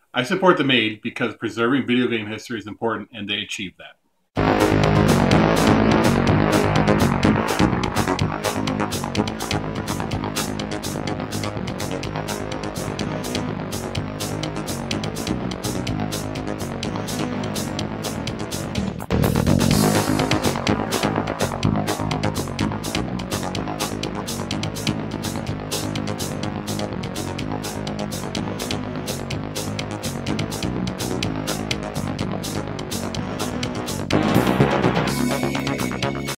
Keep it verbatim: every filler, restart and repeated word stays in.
I support the Made because preserving video game history is important, and they achieve that.